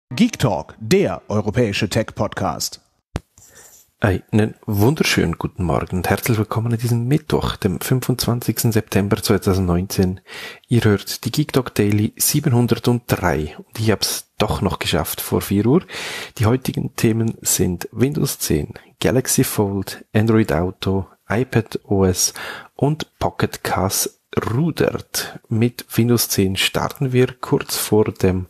Geek Talk, der europäische Tech-Podcast. Einen wunderschönen guten Morgen und herzlich willkommen an diesem Mittwoch, dem 25. September 2019. Ihr hört die Geek Talk Daily 703 und ich habe es doch noch geschafft vor 4 Uhr. Die heutigen Themen sind Windows 10, Galaxy Fold, Android Auto, iPad OS und Pocket Cast rudert. Mit Windows 10 starten wir kurz vor dem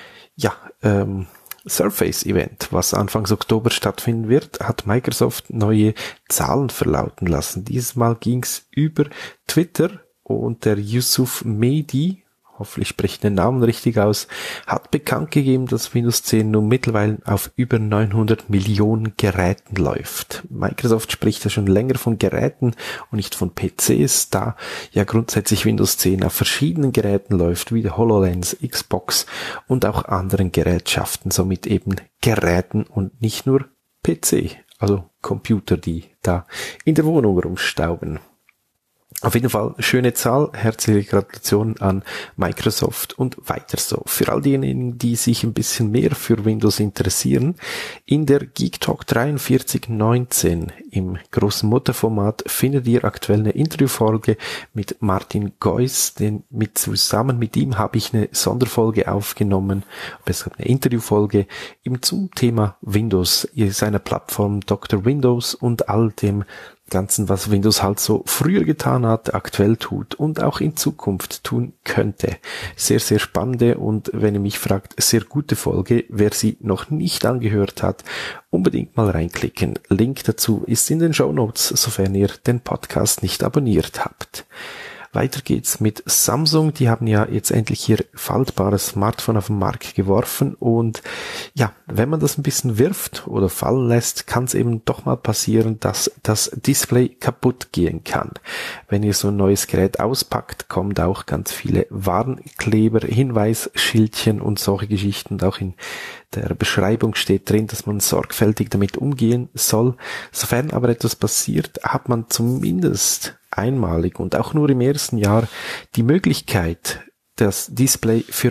Surface-Event, was Anfang Oktober stattfinden wird, hat Microsoft neue Zahlen verlauten lassen. Dieses Mal ging's über Twitter und der Yusuf Mehdi, hoffentlich spreche ich den Namen richtig aus, hat bekannt gegeben, dass Windows 10 nun mittlerweile auf über 900 Millionen Geräten läuft. Microsoft spricht ja schon länger von Geräten und nicht von PCs, da ja grundsätzlich Windows 10 auf verschiedenen Geräten läuft, wie der HoloLens, Xbox und auch anderen Gerätschaften, somit eben Geräten und nicht nur PC, also Computer, die da in der Wohnung rumstauben. Auf jeden Fall schöne Zahl, herzliche Gratulation an Microsoft und weiter so. Für all diejenigen, die sich ein bisschen mehr für Windows interessieren, in der Geek Talk 4319 im großen Mutterformat findet ihr aktuell eine Interviewfolge mit Martin Geuss, zusammen mit ihm habe ich eine Sonderfolge aufgenommen, besser eine Interviewfolge zum Thema Windows, seiner Plattform Dr. Windows und all dem Ganzen, was Windows halt so früher getan hat, aktuell tut und auch in Zukunft tun könnte. Sehr, sehr spannende und, wenn ihr mich fragt, sehr gute Folge. Wer sie noch nicht angehört hat, unbedingt mal reinklicken. Link dazu ist in den Shownotes, sofern ihr den Podcast nicht abonniert habt. Weiter geht's mit Samsung. Die haben ja jetzt endlich ihr faltbares Smartphone auf den Markt geworfen und ja, wenn man das ein bisschen wirft oder fallen lässt, kann es eben doch mal passieren, dass das Display kaputt gehen kann. Wenn ihr so ein neues Gerät auspackt, kommen da auch ganz viele Warnkleber, Hinweisschildchen und solche Geschichten. Und auch in der Beschreibung steht drin, dass man sorgfältig damit umgehen soll. Sofern aber etwas passiert, hat man zumindest einmalig und auch nur im ersten Jahr die Möglichkeit, das Display für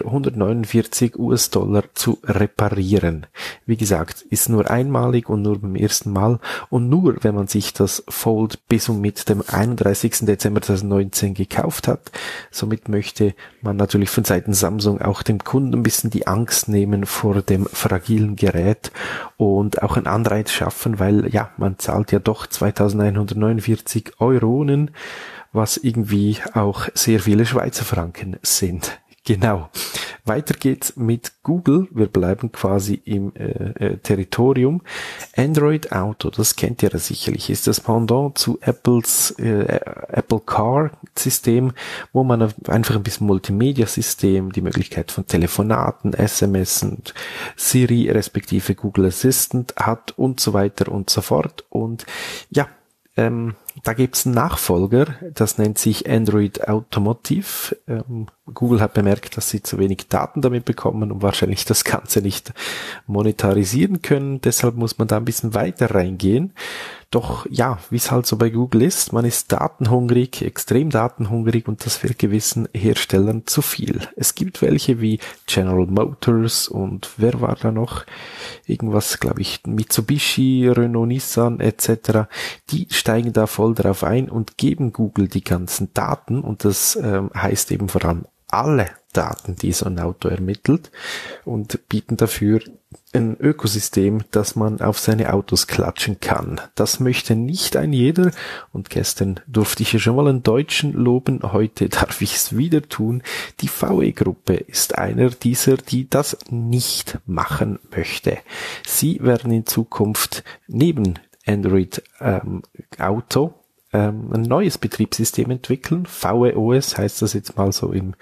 $149 zu reparieren. Wie gesagt, ist nur einmalig und nur beim ersten Mal und nur, wenn man sich das Fold bis und mit dem 31. Dezember 2019 gekauft hat. Somit möchte man natürlich von Seiten Samsung auch dem Kunden ein bisschen die Angst nehmen vor dem fragilen Gerät und auch einen Anreiz schaffen, weil ja, man zahlt ja doch 2.149 Euronen, was irgendwie auch sehr viele Schweizer Franken sind. Genau. Weiter geht's mit Google. Wir bleiben quasi im Territorium. Android Auto, das kennt ihr ja sicherlich, ist das Pendant zu Apples Apple Car System, wo man einfach ein bisschen Multimedia-System, die Möglichkeit von Telefonaten, SMS und Siri respektive Google Assistant hat und so weiter und so fort. Und ja, da gibt's einen Nachfolger, das nennt sich Android Automotive. Google hat bemerkt, dass sie zu wenig Daten damit bekommen und wahrscheinlich das Ganze nicht monetarisieren können. Deshalb muss man da ein bisschen weiter reingehen. Doch ja, wie es halt so bei Google ist, man ist datenhungrig, extrem datenhungrig und das wird gewissen Herstellern zu viel. Es gibt welche wie General Motors und wer war da noch? Irgendwas, glaube ich, Mitsubishi, Renault, Nissan etc. Die steigen da voll drauf ein und geben Google die ganzen Daten und das heißt eben vor allem alle Daten, die so ein Auto ermittelt und bieten dafür ein Ökosystem, das man auf seine Autos klatschen kann. Das möchte nicht ein jeder und gestern durfte ich ja schon mal einen Deutschen loben, heute darf ich es wieder tun. Die VW-Gruppe ist einer dieser, die das nicht machen möchte. Sie werden in Zukunft neben Android Auto ein neues Betriebssystem entwickeln. VWOS heißt das jetzt mal so im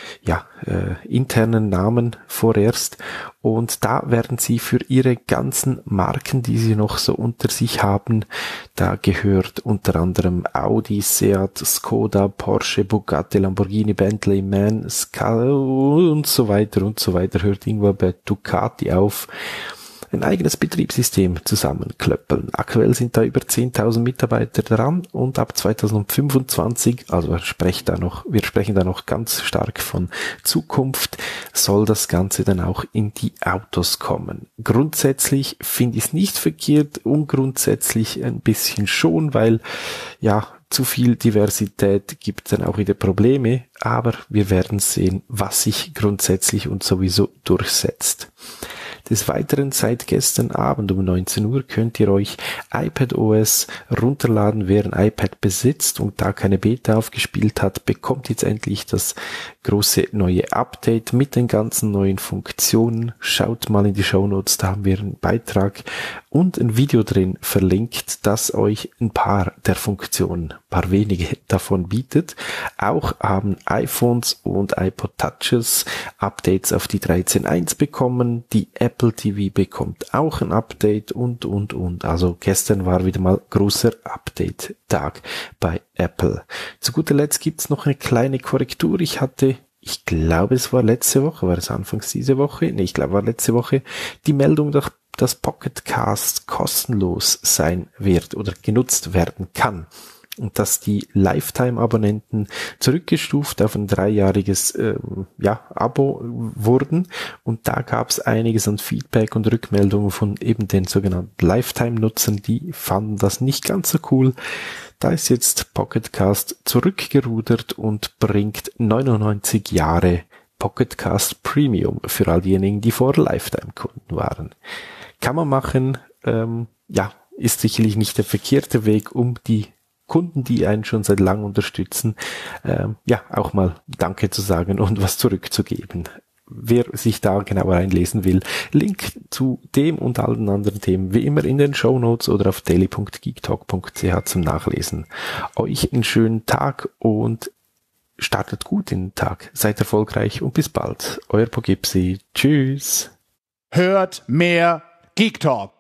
internen Namen vorerst. Und da werden sie für ihre ganzen Marken, die sie noch so unter sich haben, da gehört unter anderem Audi, Seat, Skoda, Porsche, Bugatti, Lamborghini, Bentley, MAN, Ska und so weiter, hört irgendwo bei Ducati auf. ein eigenes Betriebssystem zusammenklöppeln. Aktuell sind da über 10.000 Mitarbeiter dran und ab 2025, also wir sprechen da noch ganz stark von Zukunft, soll das Ganze dann auch in die Autos kommen. Grundsätzlich finde ich es nicht verkehrt, ungrundsätzlich ein bisschen schon, weil ja, zu viel Diversität gibt dann auch wieder Probleme, aber wir werden sehen, was sich grundsätzlich und sowieso durchsetzt. Des Weiteren seit gestern Abend um 19 Uhr könnt ihr euch iPadOS runterladen, wer ein iPad besitzt und da keine Beta aufgespielt hat, bekommt jetzt endlich das große neue Update mit den ganzen neuen Funktionen. Schaut mal in die Shownotes, da haben wir einen Beitrag und ein Video drin verlinkt, das euch ein paar der Funktionen, ein paar wenige davon bietet. Auch haben iPhones und iPod Touches Updates auf die 13.1 bekommen, die Apple TV bekommt auch ein Update und. Also gestern war wieder mal großer Update-Tag bei Apple. Zu guter Letzt gibt's noch eine kleine Korrektur. Ich glaube es war letzte Woche, war es anfangs diese Woche? Nee, ich glaube war letzte Woche die Meldung, dass Pocket Cast kostenlos sein wird oder genutzt werden kann. Und dass die Lifetime-Abonnenten zurückgestuft auf ein 3-jähriges Abo wurden. Und da gab es einiges an Feedback und Rückmeldungen von eben den sogenannten Lifetime-Nutzern, die fanden das nicht ganz so cool. Da ist jetzt Pocket Cast zurückgerudert und bringt 99 Jahre Pocket Cast Premium für all diejenigen, die vor Lifetime-Kunden waren. Kann man machen, ist sicherlich nicht der verkehrte Weg, um die Kunden, die einen schon seit langem unterstützen, auch mal Danke zu sagen und was zurückzugeben. Wer sich da genauer einlesen will, Link zu dem und allen anderen Themen wie immer in den Shownotes oder auf daily.geektalk.ch zum Nachlesen. Euch einen schönen Tag und startet gut in den Tag. Seid erfolgreich und bis bald. Euer Pogipsi. Tschüss. Hört mehr Geek Talk.